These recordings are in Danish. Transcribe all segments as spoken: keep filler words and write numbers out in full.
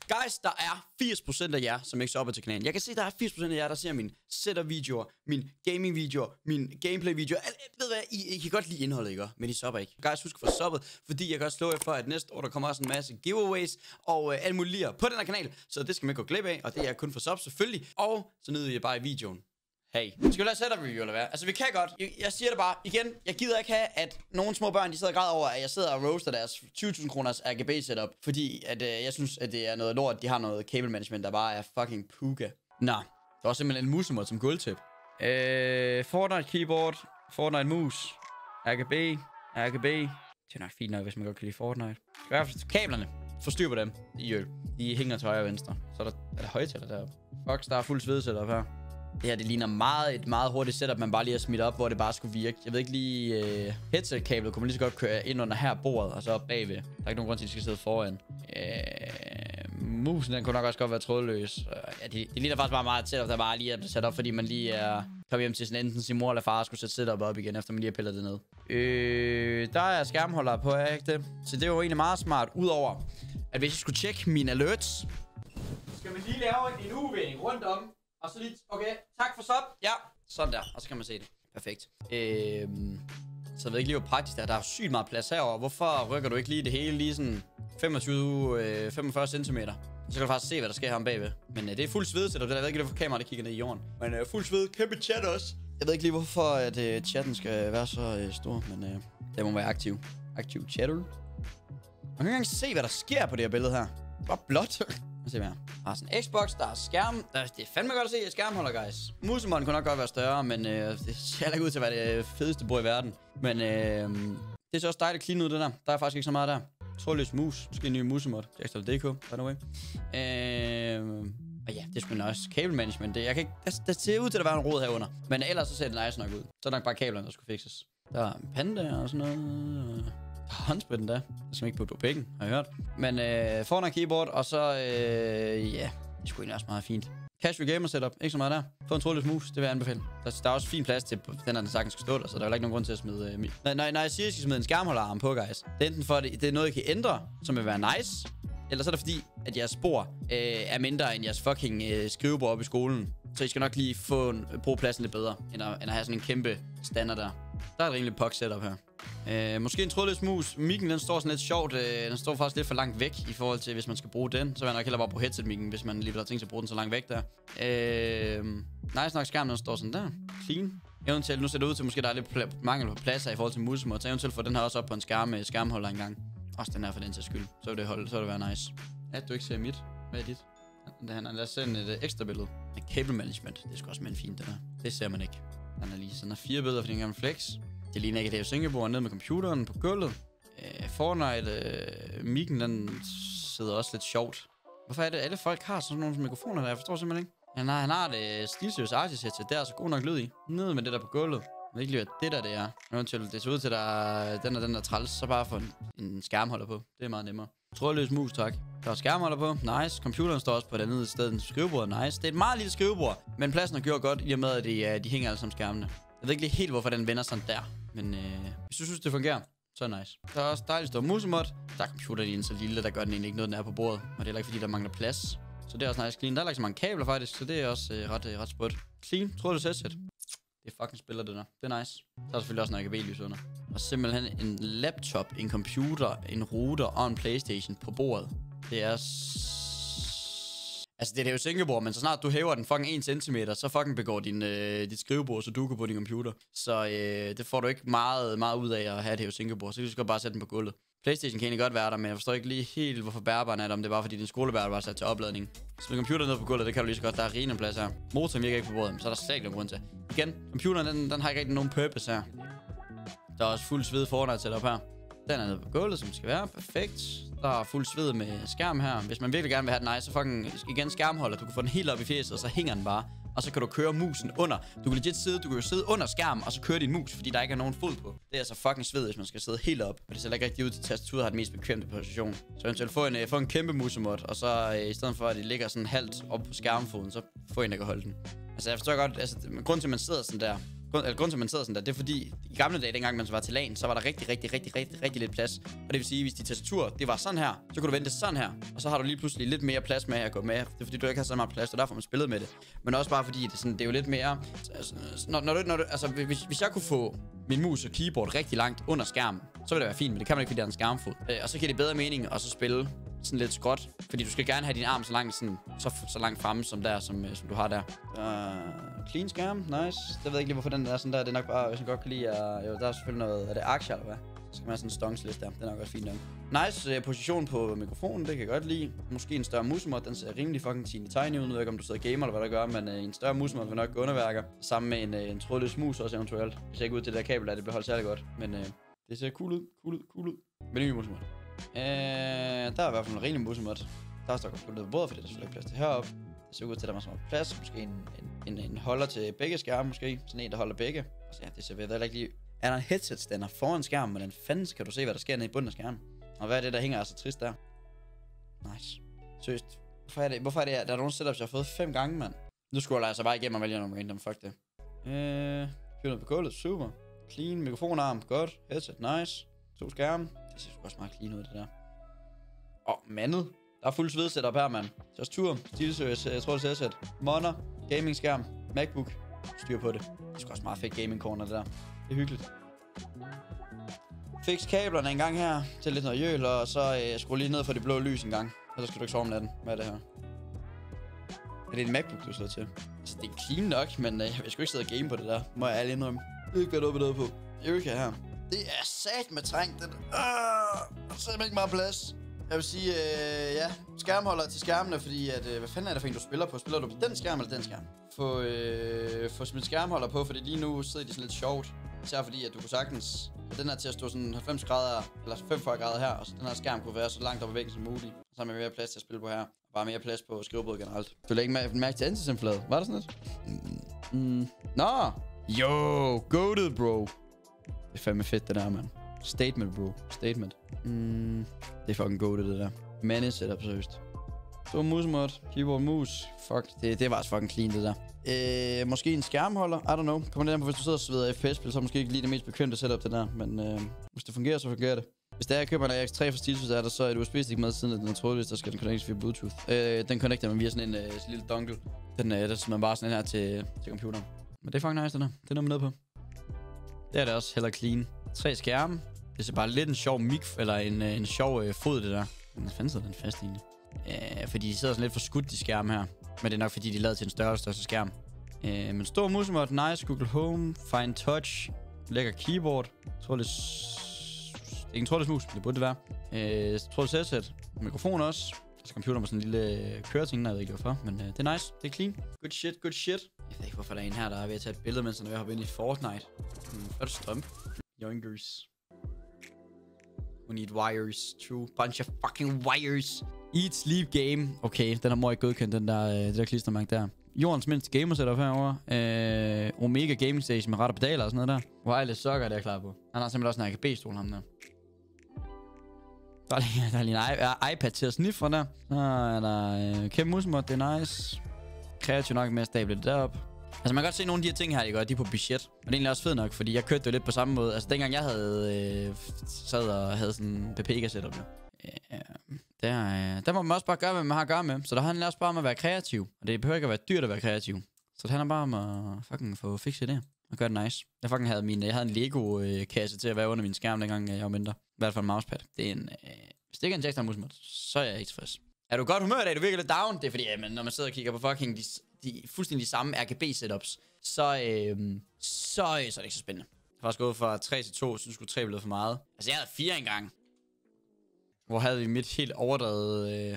Guys, der er firs procent af jer, som ikke subber til kanalen. Jeg kan se, der er firs procent af jer, der ser mine setup-videoer, mine gaming-videoer, mine gameplay-videoer. Ved hvad, I, I kan godt lide indholdet, ikke? Men I subber ikke. Guys, husk at få subbet, fordi jeg kan også slå jer for, at næste år, der kommer også en masse giveaways og øh, alt muligt på den her kanal. Så det skal man ikke gå glip af, og det er kun for sub selvfølgelig. Og så nyder jeg bare i videoen. Hey, skal vi lade setup review eller hvad? Altså vi kan godt, jeg, jeg siger det bare igen. Jeg gider ikke have, at nogle små børn de sidder og græder over, at jeg sidder og roaster deres tyve tusind kroners R G B setup. Fordi at, øh, jeg synes, at det er noget lort. De har noget cable management, der bare er fucking puka. Nå, der var simpelthen en musemod som guldtip. øh, Fortnite keyboard, Fortnite mus, R G B, R G B. Det er nok fint nok, hvis man godt kan lide Fortnite. I hvert fald kablerne, få styr på dem. De, øh, de hænger til højre og venstre. Så er der, er der højtaler deroppe. Fuck, der er fuld sved setup her. Det her, det ligner meget et meget hurtigt setup, man bare lige har smidt op, hvor det bare skulle virke. Jeg ved ikke lige, uh, headset-kablet kunne man lige så godt køre ind under her bordet, og så op bagved. Der er ikke nogen grund til, at de skal sidde foran. Uh, musen, den kunne nok også godt være trådløs. Uh, ja, det, det ligner faktisk bare meget et setup, der bare lige er sat op, fordi man lige er kommet hjem til sådan enten sin mor eller far, og skulle sætte setup op igen, efter man lige har pillet det ned. Uh, der er skærmholder på, er ikke det? Så det er jo egentlig meget smart, udover at hvis jeg skulle tjekke mine alerts, skal man lige lave en U-vending rundt om. Og så lige, okay, tak for sub. Ja, sådan der. Og så kan man se det. Perfekt. Øhm, så jeg ved ikke lige, hvor praktisk det er. Der er sygt meget plads herover. Hvorfor rykker du ikke lige det hele lige sådan femogtyve til femogfyrre centimeter? Så kan du faktisk se, hvad der sker her bagved. Men øh, det er fuld sved til dig. Jeg ved ikke, hvorfor kameraet kigger ned i jorden. Men øh, fuld sved, kæmpe chat også. Jeg ved ikke lige, hvorfor at, øh, chatten skal være så øh, stor. Men øh, det må være aktiv. Aktiv chatter. Man kan ikke engang se, hvad der sker på det her billede her. Det er bare blåt. Se mere. Der er sådan en Xbox, der er skærm. Der er, det er fandme godt at se skærmholder, guys. Musemånden kunne nok godt være større, men øh, det ser ikke ud til at være det fedeste bord i verden. Men øh, det ser også dejligt clean ud, det der. Der er faktisk ikke så meget der. Trådløs mus. Måske en ny musemod. Ekstra D K, by the way. Øh, og ja, det er sgu også cable management. Det, jeg kan ikke, der, der ser ud til at være en rod herunder. Men ellers så ser det nice nok ud. Så er det nok bare kablerne, der skulle fixes. Der er en pande og sådan noget. Håndspritten der. Det skal ikke putte på pækken, har jeg hørt. Men øh, Fortnite keyboard, og så, øh, ja, det skulle egentlig også meget fint. Casual gamer setup, ikke så meget der. Få en trådløs mus, det vil jeg anbefale. Der, der er også fin plads til, den der sagtens skal stå der, så der er ikke nogen grund til at smide... Øh, når, når, når jeg siger, at jeg skal smide en skærmholderarm på, guys, det er enten for, at det, det er noget, jeg kan ændre, som vil være nice, eller så er det fordi, at jeres spor øh, er mindre end jeres fucking øh, skrivebord oppe i skolen. Så I skal nok lige få en, bruge pladsen lidt bedre, end at, end at have sådan en kæmpe standard der. Der er et rimelig pok setup her. Øh, måske en trådløs mus. Mikken, den står sådan lidt sjovt. Øh, den står faktisk lidt for langt væk i forhold til, hvis man skal bruge den. Så vil jeg nok hellere bare bruge headset-mikken, hvis man lige vil have tænkt sig at bruge den så langt væk der. Øh, nice nok skærmen, den står sådan der. Clean. Eventuelt, nu ser det ud til, måske der er lidt mangel på pladser i forhold til musemod. Så eventuelt får den her også op på en skærm med skærmholder engang. Også den her for den til skyld. Så vil det holde, så vil det være nice. Ja, du ikke ser mit. Hvad er dit? Det her, lad os sende et uh, ekstra billede. Cable management. Det er sgu også mere fint, det der. Det ser man ikke. Den er lige sådan fire billeder, fordi den gamle flex. Det ligner ikke, at det er Singapore ned med computeren på gulvet. Uh, Fortnite, uh, mikken, den sidder også lidt sjovt. Hvorfor er det, alle folk har sådan nogle mikrofoner der? Jeg forstår simpelthen ikke. Han har, han har det SteelSeries Artis headset. Det er altså god nok lyd i. Nede med det der på gulvet. Jeg ved ikke lige, hvad det der det er. Eventuelt, det ser ud til, at der den og den der træls, så bare få en, en skærmholder på. Det er meget nemmere. Trådløs mus, tak. Der er skærmholder på. Nice. Computeren står også på et andet sted. Skrivebordet, nice. Det er et meget lille skrivebord, men pladsen har gjort godt, i og med, at de, de hænger alle sammen skærmene. Jeg ved ikke lige helt, hvorfor den vender sådan der. Men øh, hvis du synes, det fungerer, så er det nice. Der er også dejligt stor musemod. Der er computeren i en så lille, der gør den egentlig ikke noget, den er på bordet. Og det er heller ikke, fordi der mangler plads. Så det er også nice clean. Der er ikke så mange kabler faktisk, så det er også øh, ret, øh, ret sprødt. Clean, trådløs headset. Det er fucking spiller, det der. Det er nice. Der er selvfølgelig også en R G B-lys under. Og simpelthen en laptop, en computer, en router og en PlayStation på bordet. Det er... Altså, det er jo Singapore, men så snart du hæver den fucking en centimeter, så fucking begår din, øh, dit skrivebord, så du kan på din computer. Så øh, det får du ikke meget, meget ud af at have det jo Singapore. Så du skal bare sætte den på gulvet. PlayStation kan egentlig godt være der, men jeg forstår ikke lige helt, hvorfor bærbar den er der, om det er bare fordi din skolebærer var sat til opladning. Så med computeren ned på gulvet, det kan du lige så godt. Der er rigende plads her. Motoren virker ikke på bordet, så er der slet ikke nogen grund til. Igen, computeren den, den har ikke rigtig nogen purpose her. Der er også fuld sved Fortnite setup her. Den er nede på gulvet, som skal være. Perfekt. Der er fuld sved med skærm her. Hvis man virkelig gerne vil have den nice, så fucking igen skærmholder. Du kan få den helt op i fjeset, og så hænger den bare. Og så kan du køre musen under. Du kan legit sidde, du kan jo sidde under skærmen, og så køre din mus, fordi der ikke er nogen fod på. Det er altså fucking sved, hvis man skal sidde helt op. Og det ser ikke rigtig ud til, at tastaturet har den mest bekvemte position. Så eventuelt få en, få en kæmpe musemod, og så øh, i stedet for, at det ligger sådan halvt op på skærmfoden, så få en, der kan holde den. Altså jeg forstår godt, altså grunden til, at man sidder sådan der, grund, eller grund til, at man sidder sådan der, det er fordi, i gamle dage, dengang man så var til LAN, så var der rigtig, rigtig, rigtig, rigtig, rigtig lidt plads. Og det vil sige, hvis dit tastatur, det var sådan her, så kunne du vente sådan her. Og så har du lige pludselig lidt mere plads med at gå med. Det er fordi, du ikke har så meget plads, og derfor man spillet med det. Men også bare fordi, det er, sådan, det er jo lidt mere... Altså, når, når du, når du, altså, hvis, hvis jeg kunne få min mus og keyboard rigtig langt under skærmen, så ville det være fint, men det kan man ikke, fordi der er en skærmfod. Øh, og så giver det bedre mening at så spille sådan lidt skråt, fordi du skal gerne have din arm så langt, sådan, så, så langt fremme som der, som, som du har der. Uh, clean skærm, nice. Det ved jeg ikke lige, hvorfor den er sådan der. Det er nok bare, hvis jeg godt kan lide, uh, jo, der er selvfølgelig noget, er det aktier eller hvad? Så skal man have sådan en stongs-liste der. Det er nok også fint nok. Nice uh, position på mikrofonen, det kan jeg godt lide. Måske en større musemod, den ser rimelig fucking teeny tiny ud. Nu ved jeg ikke, om du sidder og gamer eller hvad der gør, men uh, en større musemod vil nok gå underværker. Sammen med en, uh, en trådløs mus også eventuelt. Det ser ikke ud til det der kabel, at det beholder særlig godt. Men uh, det ser cool ud, cool ud, cool ud. Men ny musemod. Uh, der er i hvert fald en rimelig musemod. Der står godt på bordet, fordi der er selvfølgelig ikke plads til heroppe. Det ser ud til, at der er meget plads. Måske en, en, en, en holder til begge skærme, måske. Sådan en, der holder begge. Så ja, det ser ved ikke lige... Er der en headset-stander foran skærmen? Hvordan fanden kan du se, hvad der sker nede i bunden af skærmen? Og hvad er det, der hænger så trist der? Nice. Seriøst. Hvorfor er det, hvorfor er det, der er nogle setups, jeg har fået fem gange, mand? Nu skulle jeg altså bare igennem og vælge nogle random. Fuck det. Øh... Fyr noget på gulvet. Super. Clean. Mikrofonarm. Godt. Headset. Nice. To skærme. Det ser sgu også meget clean ud, det der. Åh, oh, mandet. Der er fuld svedsetup her, mand. Tastatur, stilsøs, jeg tror det er headset. Monitor, gaming skærm, MacBook. Styr på det. Det er sgu også meget fedt gaming corner, det der. Det er hyggeligt. Fix kablerne en gang her til lidt noget jøl, og så øh, skru lige ned for det blå lys en gang. Og så skal du ikke sove om natten. Hvad er det her? Er det en MacBook, du sidder til? Altså, det er clean nok, men øh, jeg skal ikke sidde og game på det der. Må jeg ærlig indrømme. Det er ikke været oppe på. Eureka her. Det er sat med trængt, den. Øh, der er simpelthen ikke meget plads. Jeg vil sige, øh, ja, skærmholder til skærmene, fordi at, øh, hvad fanden er det for en, du spiller på? Spiller du på den skærm eller den skærm? Få, øh, få smidt skærmholder på, fordi lige nu sidder de sådan lidt sjovt. Især fordi, at du kunne sagtens, at den her til at stå sådan halvfems grader, eller femogfyrre grader her, og så den her skærm kunne være så langt op ad væggen som muligt. Så har man mere plads til at spille på her. Bare mere plads på skrivebordet generelt. Du lægger ikke mærke til antisimfladet. Var der sådan lidt? Mm. Nå! Yo, goated, bro. Det er fandme fedt, det der, mand. Statement, bro. Statement. Mm, det er fucking goated, det der. Manage setup, seriøst. Så musemod, keyboard, mus. Fuck, det, det var altså fucking clean, det der. Øh, måske en skærmholder, I don't know. Kommer det an på, hvis du sidder og sveder F P S-spil, så er måske ikke lige det mest bekvemte setup, det der. Men øh, hvis det fungerer, så fungerer det. Hvis der er, jeg køber en A X tre for Stilsys, er der så et U S B-stik med siden, at den er trådløs, der skal den connectes via Bluetooth. Øh, den connecter man via sådan en øh, lille dongle. Den øh, der smider man bare sådan en her til, til computeren. Men det er fucking nice, det der. Det er noget med ned på. Det er det også heller clean. Tre skærme. Det er bare lidt en sjov mik, eller en, en sjov øh, fod, det der. Hvordan fanden sidder den fast egentlig? Øh, fordi de sidder sådan lidt for skudt, de skærme her. Men det er nok fordi, de er lavet til en større største skærm. Øh, men stor musemod, nice, Google Home, Fine Touch, lækker keyboard. Trådløs... Det er ikke en trådløs mus, det burde det være. Øh, trådløs headset, mikrofon også. Altså computer med sådan en lille køreting, jeg ved ikke hvorfor. Men øh, det er nice, det er clean. Good shit, good shit. Jeg ved ikke, hvorfor der er en her, der er ved at tage et billede, mens han er ved at hoppe ind i Fortnite. Hmm, hvad er det strømpe? Youngers. We need wires, true. Bunch of fucking wires. Eat, sleep, game. Okay, den har må ikke godkendt, den der, øh, det der klistermærke der. Jordens mindste gamer setup herovre. Øh, Omega Gaming Station med ret og pedaler og sådan noget der. Wireless sokker, det er jeg klar på. Han har simpelthen også en R G B-stol, ham der. Der er lige, der er lige en uh, iPad til at sniffe der. Så er der uh, kæmpe musemod, det er nice. Kreativ nok med at stable det derop. Altså man kan godt se nogle af de her ting her, de gør, de er på budget. Og det er egentlig også fedt nok, fordi jeg kørte det lidt på samme måde. Altså dengang jeg havde øh, sad og havde sådan en Pepega setup jo. Øh, der, øh, der må man også bare gøre, hvad man har at gøre med. Så der handler også bare om at være kreativ. Og det behøver ikke at være dyrt at være kreativ. Så det handler bare om at fucking få fikset det og gøre det nice. Jeg fucking havde min, jeg havde en Lego-kasse til at være under min skærm, dengang jeg var mindre. I hvert fald en mousepad. Det er en, øh, hvis det ikke er en Jackson musemod, så er jeg ikke tilfreds. Er du godt humør i dag? Du virker lidt down. Det er fordi, jamen, når man sidder og kigger på fucking de, de fuldstændig de samme R G B-setups, så, øh, så, så er det ikke så spændende. Jeg har faktisk gået fra tre til to, synes jeg tre blev for meget. Altså, jeg havde fire engang. Hvor havde vi mit helt overdrevet... Øh...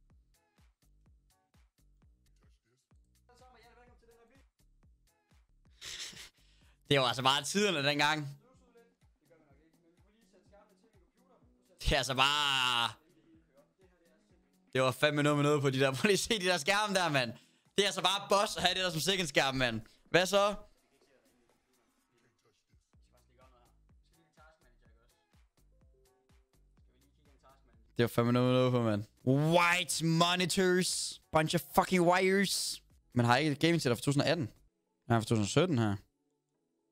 Det var altså bare tiderne dengang. Det er altså bare... Det var fandme noget med noget på de der... Prøv lige at se de der skærme der, mand. Det er altså bare boss at have det der som second skærm, mand. Hvad så? Det var fandme noget med noget på, mand. White monitors. Bunch of fucking wires. Men har jeg ikke et gaming setup for to tusind atten? Jeg har for to tusind sytten her.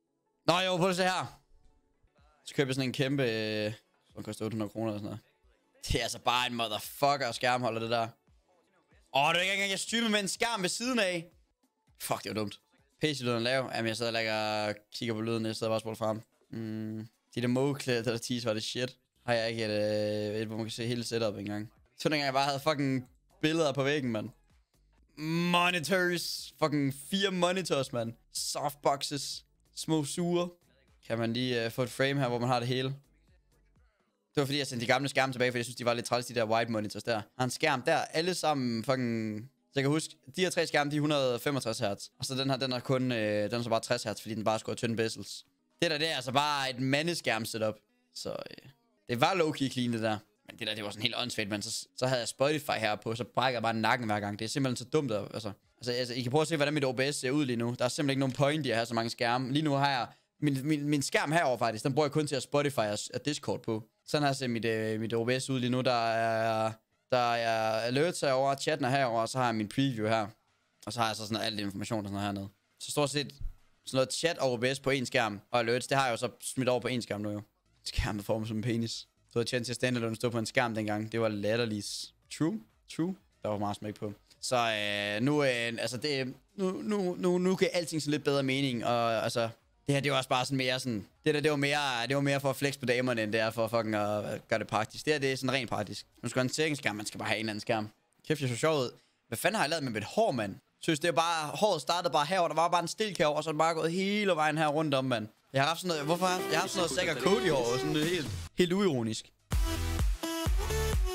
Nå jo, prøv at se her. Så køber jeg sådan en kæmpe... Øh, som koster otte hundrede kroner eller sådan noget. Det er altså bare en motherfucker skærmholder, det der. Åh, det er ikke engang, jeg streamer med en skærm ved siden af. Fuck, det var dumt. P C-lyden er lav. Jamen, jeg sidder og lægger og kigger på lyden. Jeg sidder bare og spurgte frem. Mm. De der Mo-klæder, der tease, var det shit. Har jeg ikke et, øh, et, hvor man kan se hele setup engang. Så dengang jeg bare havde fucking billeder på væggen, mand. Monitors. Fucking fire monitors, mand. Softboxes. Små sure. Kan man lige uh, få et frame her, hvor man har det hele. Det var fordi, jeg sendte de gamle skærme tilbage, fordi jeg synes, de var lidt træls, de der white monitors der. Har en skærm der, alle sammen fucking... Så jeg kan huske, de her tre skærme, de er et hundrede og femogtres hertz. Og så den her, den er kun, øh, den er så bare tres hertz, fordi den bare skulle have tynde bezels. Det der, det er altså bare et mandeskærm setup. Så øh, det var low-key clean, det der. Men det der, det var sådan helt åndssvagt, men så, så havde jeg Spotify her på, så brækker jeg bare nakken hver gang. Det er simpelthen så dumt, at, altså. Altså, altså, I kan prøve at se, hvordan mit O B S ser ud lige nu. Der er simpelthen ikke nogen point i at have så mange skærme. Lige nu har jeg... Min, min, min skærm herover faktisk, den bruger jeg kun til at Spotify og Discord på. Sådan her ser mit, øh, mit O B S ud lige nu. Der er, der er alerts herovre, chatten er herovre, og så har jeg min preview her. Og så har jeg så sådan noget, alt information og sådan noget hernede. Så stort set sådan noget chat og O B S på en skærm, og alerts, det har jeg jo så smidt over på en skærm nu jo. Skærmen formet som en penis. Så havde Chance Standalone stå på en skærm dengang. Det var latterligt. True, true. Der var meget smæk på. Så øh, nu, øh, altså det, nu, nu, nu, nu kan alting sådan lidt bedre mening, og altså... Det her, det var også bare sådan mere sådan... Det der, det var mere, det var mere for at flex på damerne, end det er for fucking at gøre det praktisk. Det her, det er sådan rent praktisk. Man skal have en sætningsskærm, man skal bare have en eller anden skærm. Kæft, jeg så sjov ud. Hvad fanden har jeg lavet med mit hår, mand? Synes det er bare... Håret startede bare herover, der var bare en stilk herover, og så er det bare gået hele vejen her rundt om, mand. Jeg har haft sådan noget... Hvorfor har jeg, jeg har haft sådan noget Zack og Cody hår, sådan noget helt, helt uironisk.